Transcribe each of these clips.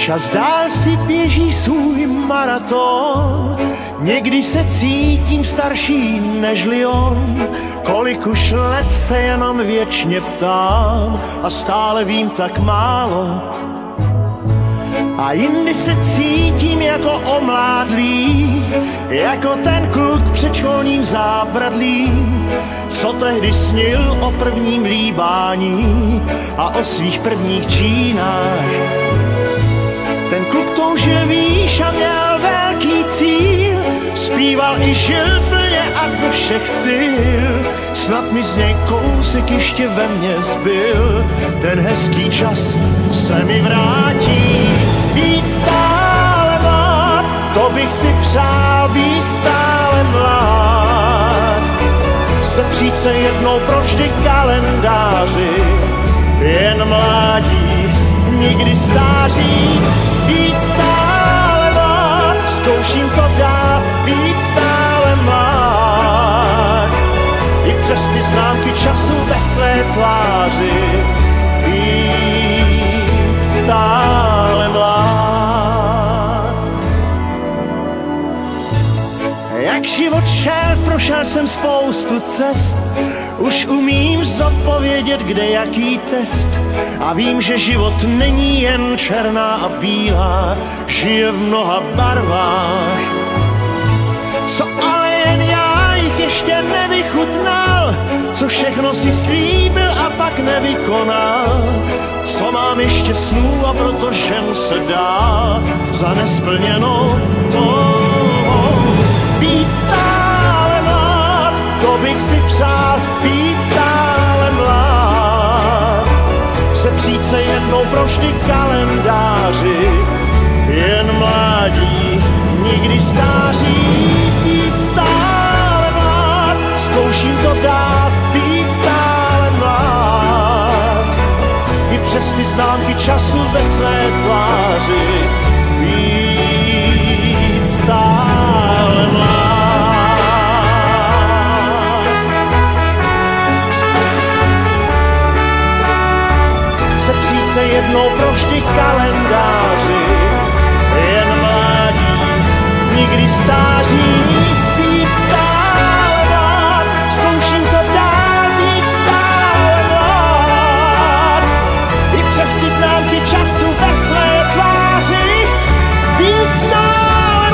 Čas dál si běží svůj maraton, někdy se cítím starší nežli on. Kolik už let se jenom věčně ptám a stále vím tak málo. A jindy se cítím jako omládlý, jako ten kluk před školním zábradlím, co tehdy snil o prvním líbání a o svých prvních džínách. Ten kluk toužil výš a měl velký cíl, zpíval i žil plně a ze všech sil. Snad mi z něj kousek ještě ve mně zbyl, ten hezký čas se mi vrátí. Být stále mlád, to bych si přál, být stále mlád. Sepřít se jednou provždy kalendáři, jen mládí, nikdy stáří. Být stále mlád, zkouším to dál, být stále mlád. I přes ty známky času ve své tváři, být stále mlád. Jak život šel, prošel jsem spoustu cest, už umím zodpovědět, kde jaký test. A vím, že život není jen černá a bílá, žije v mnoha barvách. Co ale jen já jich ještě nevychutnal, co všechno si slíbil a pak nevykonal. Co mám ještě snů a proto žen se dál za nesplněnou touhou. Být stále mlád, to bych si přál, být stále mlád. Sepřít se jednou provždy kalendáři, jen mládí, nikdy stáří. Být stále mlád, zkouším to dál, být stále mlád. I přes ty známky času ve své tváři, být stále mlád. Sepřít se jednou provždy kalendáři, jen mládí, nikdy stáří. Být stále mlád, zkouším to dál, být stále mlád. I přes ty známky času ve své tváři, být stále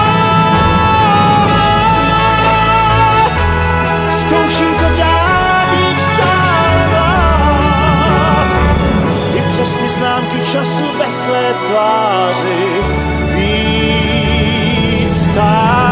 mlád. Zkouším to dál, být stále mlád. I přes ty známky času ve své tváři, být stále